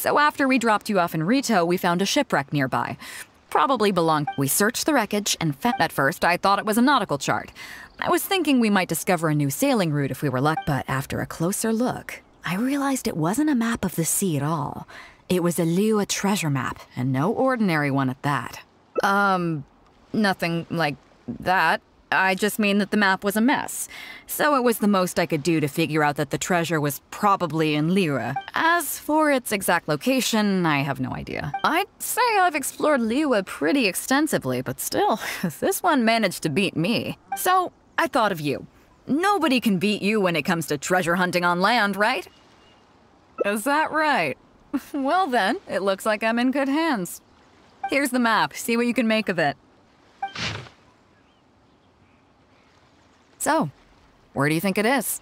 So after we dropped you off in Rito, we found a shipwreck nearby. Probably belonged. We searched the wreckage and at first I thought it was a nautical chart. I was thinking we might discover a new sailing route if we were lucky, but after a closer look, I realized it wasn't a map of the sea at all. It was a Liyue treasure map, and no ordinary one at that. Nothing like that. I just mean that the map was a mess. So it was the most I could do to figure out that the treasure was probably in Liyue. As for its exact location, I have no idea. I'd say I've explored Liyue pretty extensively, but still, this one managed to beat me. So I thought of you. Nobody can beat you when it comes to treasure hunting on land, right? Is that right? Well then, it looks like I'm in good hands. Here's the map. See what you can make of it. So, where do you think it is?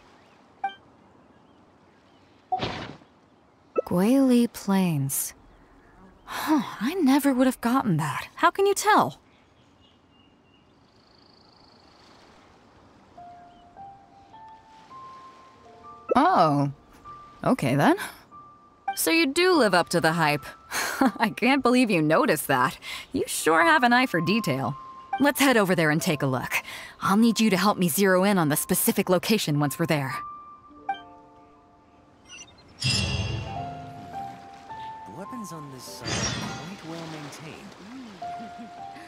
Guili Plains. Huh, I never would have gotten that. How can you tell? Oh, okay then. So you do live up to the hype. I can't believe you noticed that. You sure have an eye for detail. Let's head over there and take a look. I'll need you to help me zero in on the specific location once we're there. The weapons on this side are quite well maintained.